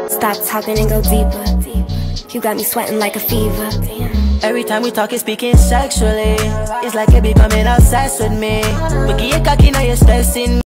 Stop talking and go deeper. You got me sweating like a fever. Every time we talk, you're speaking sexually. It's like you're becoming obsessed with me. But you're cocky, now you're stressing me.